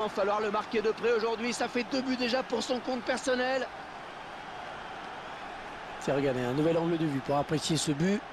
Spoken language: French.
Il va falloir le marquer de près aujourd'hui. Ça fait 2 buts déjà pour son compte personnel. C'est regardez, un nouvel angle de vue pour apprécier ce but.